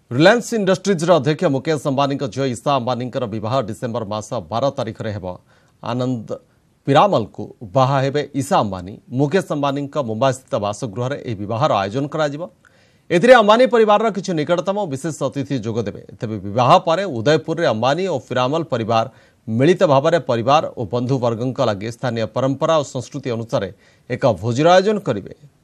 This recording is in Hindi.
रिलायंस इंडस्ट्रीज अध्यक्ष मुकेश अंबानी झील ईशा अंबानी बह डिसेम्बर मास 12 तारिख में हेब। आनंद पीरामल को बाहा हेबे ईशा अंबानी। मुकेश अंबानी मुंबई स्थित बासगृह यह बहार आयोजन कर अंबानी परिवार किसी निकटतम और विशेष अतिथि जोगदेवे। तेज बह पर उदयपुर अंबानी और पीरामल परिवार मिलित भाव में परिवार और बंधुवर्गों लगे स्थानीय परंपरा और संस्कृति अनुसार एक भोजर आयोजन करेंगे।